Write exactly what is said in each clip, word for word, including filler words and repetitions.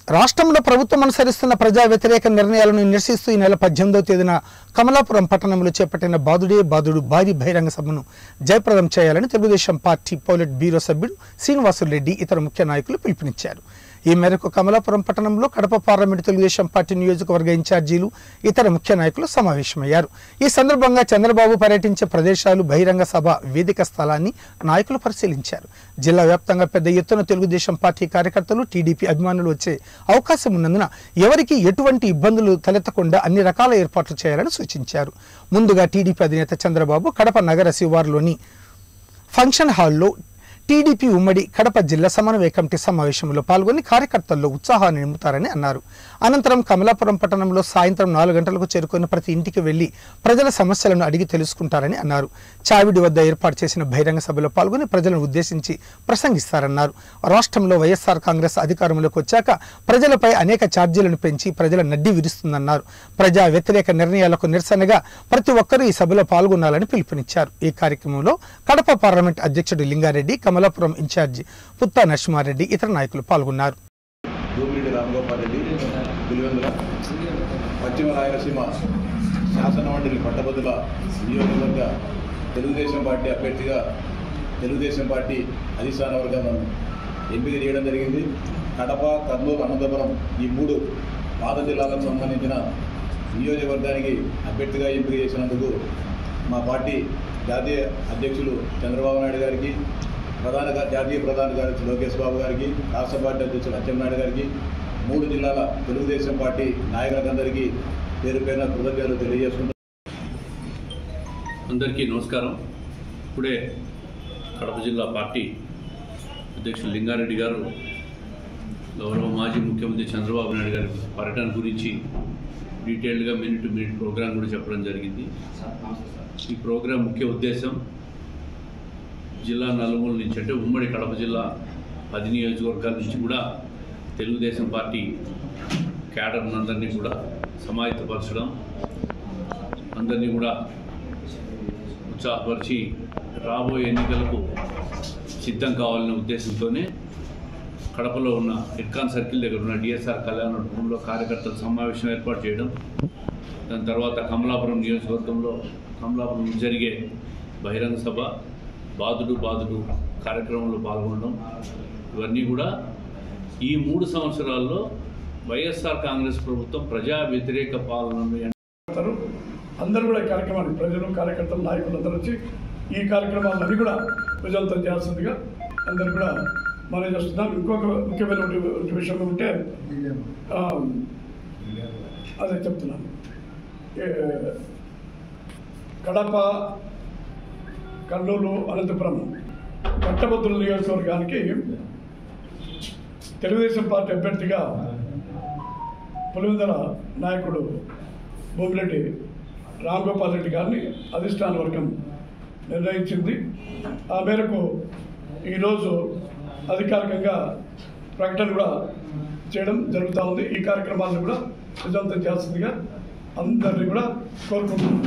రాష్ట్రంలో ప్రభుత్వం అనుసరిస్తున్న ప్రజా వ్యతిరేక నిర్ణయాలను నిరసిస్తూ ఈ నెల పద్దెనిమిదవ తేదీన కమలాపురం పట్టణంలో చేపట్టిన బాదుడే బాదుడు భారీ బహిరంగ సభను జయప్రదం చేయాలని తెలుగుదేశం పార్టీ పౌలెట్ బ్యూరో సభ్యుడు శ్రీనివాసులరెడ్డి ఇతర ముఖ్య నాయకులు పిలుపునిచ్చారు. ఈ మేరకు కమలాపురం పట్టణంలో కడప పార్లమెంటు తెలుగుదేశం పార్టీ నియోజకవర్గ ఇన్ఛార్జీలు ఇతర ముఖ్య నాయకులు సమావేశమయ్యారు. ఈ సందర్భంగా చంద్రబాబు పర్యటించే ప్రదేశాలు, బహిరంగ సభ వేదిక స్థలాన్ని నాయకులు పరిశీలించారు. జిల్లా వ్యాప్తంగా పెద్ద ఎత్తున తెలుగుదేశం పార్టీ కార్యకర్తలు, టీడీపీ అభిమానులు వచ్చే అవకాశం ఉన్నందున ఎవరికి ఎటువంటి ఇబ్బందులు తలెత్తకుండా అన్ని రకాల ఏర్పాట్లు చేయాలని సూచించారు. ముందుగా టీడీపీ అధినేత చంద్రబాబు కడప నగర శివారులోని ఫంక్షన్ హాల్లో టీడీపీ ఉమ్మడి కడప జిల్లా సమన్వయ కమిటీ సమావేశంలో పాల్గొని కార్యకర్తల్లో ఉత్సాహాన్ని నింపుతారని అన్నారు. అనంతరం కమలాపురం పట్టణంలో సాయంత్రం నాలుగు గంటలకు చేరుకుని ప్రతి ఇంటికి వెళ్లి ప్రజల సమస్యలను అడిగి తెలుసుకుంటారని అన్నారు. చావిడి వద్ద ఏర్పాటు చేసిన బహిరంగ సభలో పాల్గొని ప్రజలను ఉద్దేశించి ప్రసంగిస్తారన్నారు. రాష్ట్రంలో వైఎస్ఆర్ కాంగ్రెస్ అధికారంలోకి వచ్చాక ప్రజలపై అనేక ఛార్జీలను పెంచి ప్రజల నడ్డి విరుస్తుందన్నారు. ప్రజా వ్యతిరేక నిర్ణయాలకు నిరసనగా ప్రతి ఒక్కరూ ఈ సభలో పాల్గొనాలని పిలుపునిచ్చారు. ఈ కార్యక్రమంలో కడప పార్లమెంట్ అధ్యక్షుడు లింగారెడ్డి, కమలాపురం ఇన్ఛార్జి పుత్తా నరసింహారెడ్డి ఇతర నాయకులు పాల్గొన్నారు. పశ్చిమ రాయలసీమ శాసనమండలి పట్టభద్రుల నియోజకవర్గ తెలుగుదేశం పార్టీ అభ్యర్థిగా తెలుగుదేశం పార్టీ అధిష్టాన వర్గం ఎంపిక చేయడం జరిగింది. కడప, కర్నూలు, అనంతపురం ఈ మూడు పాత జిల్లాలకు సంబంధించిన నియోజకవర్గానికి అభ్యర్థిగా ఎంపిక చేసినందుకు మా పార్టీ జాతీయ అధ్యక్షులు చంద్రబాబు నాయుడు గారికి, ప్రధాన జాతీయ ప్రధాన కార్యదర్శి లోకేష్ బాబు గారికి, రాష్ట్ర పార్టీ అధ్యక్షులు అచ్చెన్నాయుడు గారికి, మూడు జిల్లాల తెలుగుదేశం పార్టీ నాయకులందరికీ పేరు పేరున కృతజ్ఞతలు తెలియజేసుకుంటాం. అందరికీ నమస్కారం. ఇప్పుడే కడప జిల్లా పార్టీ అధ్యక్షులు లింగారెడ్డి గారు గౌరవ మాజీ ముఖ్యమంత్రి చంద్రబాబు నాయుడు గారి పర్యటన గురించి డీటెయిల్డ్గా మినిట్ టు మినిట్ ప్రోగ్రాం కూడా చెప్పడం జరిగింది. ఈ ప్రోగ్రాం ముఖ్య ఉద్దేశం జిల్లా నలుమూల నుంచి, అంటే ఉమ్మడి కడప జిల్లా పది నియోజకవర్గాల నుంచి కూడా తెలుగుదేశం పార్టీ క్యాడర్ని అందరినీ కూడా సమాయత్తపరచడం, అందరినీ కూడా ఉత్సాహపరిచి రాబోయే ఎన్నికలకు సిద్ధం కావాలనే ఉద్దేశంతోనే కడపలో ఉన్న ఇర్కాన్ సర్కిల్ దగ్గర ఉన్న డిఎస్ఆర్ కళ్యాణ మండపంలో కార్యకర్తల సమావేశం ఏర్పాటు చేయడం, దాని తర్వాత కమలాపురం నియోజకవర్గంలో కమలాపురం జరిగే బహిరంగ సభ, బాదుడు బాదుడు కార్యక్రమంలో పాల్గొనడం, ఇవన్నీ కూడా ఈ మూడు సంవత్సరాల్లో వైఎస్ఆర్ కాంగ్రెస్ ప్రభుత్వం ప్రజా వ్యతిరేక పాలనను అందరూ కూడా ఈ కార్యక్రమాన్ని ప్రజలు, కార్యకర్తలు, నాయకులు అందరూ వచ్చి ఈ కార్యక్రమాలన్నీ కూడా విజయవంతం చేయాల్సిందిగా అందరూ కూడా మనం చేస్తున్నాం. ఇంకొక ముఖ్యమైన విషయం ఉంటే అదే చెప్తున్నాను. కడప, కర్నూలు, అనంతపురం పట్టభద్రుల నియోజకవర్గానికి తెలుగుదేశం పార్టీ అభ్యర్థిగా పులివెందుల నాయకుడు భూమిరెడ్డి రాంగోపాల్ రెడ్డి గారిని అధిష్టాన వర్గం నిర్ణయించింది. ఆ మేరకు ఈరోజు అధికారికంగా ప్రకటన కూడా చేయడం జరుగుతూ ఉంది. ఈ కార్యక్రమాలను కూడా విజయవంతం చేస్తుందిగా అందరినీ కూడా కోరుకుంటున్నాం.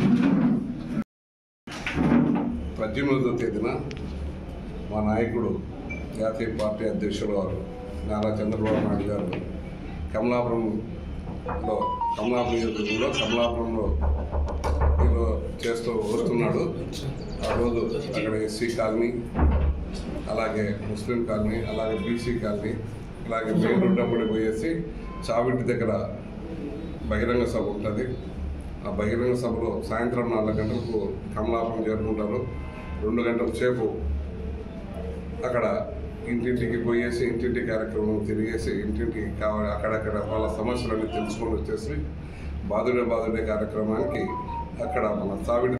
పద్దెనిమిదవ తేదీన మా నాయకుడు జాతీయ పార్టీ అధ్యక్షుడు వారు నారా చంద్రబాబు నాయుడు గారు కమలాపురంలో కమలాపురం నియోజకవర్గంలో కమలాపురంలో చేస్తూ వస్తున్నాడు. ఆ రోజు అక్కడ ఎస్సీ కాలనీ, అలాగే ముస్లిం కాలనీ, అలాగే బీసీ కాలనీ, అలాగే మెయిన్ రోడ్ అప్పుడు పోయేసి చావిటి దగ్గర బహిరంగ సభ ఉంటుంది. ఆ బహిరంగ సభలో సాయంత్రం నాలుగు గంటలకు కమలాపురం చేరుకుంటారు. రెండు గంటల సేపు అక్కడ ఇంటింటికి పోయేసి ఇంటింటి కార్యక్రమం తిరిగేసి ఇంటింటికి కావాలి అక్కడక్కడ వాళ్ళ సమస్యలన్నీ తెలుసుకొని వచ్చేసి బాదుడే బాదుడే కార్యక్రమానికి అక్కడ మన చావిడి